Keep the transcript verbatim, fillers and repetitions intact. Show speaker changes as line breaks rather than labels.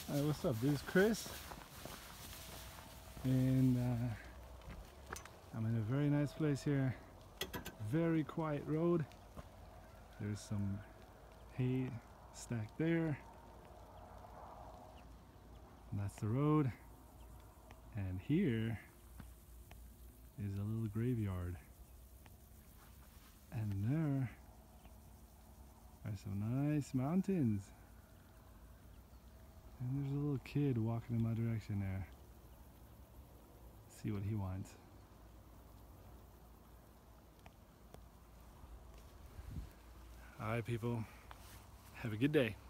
Hi, what's up? This is Chris, and uh, I'm in a very nice place here. Very quiet road. There's some hay stacked there. And that's the road. And here is a little graveyard. And there are some nice mountains. And there's a little kid walking in my direction there. Let's see what he wants. Alright people, have a good day.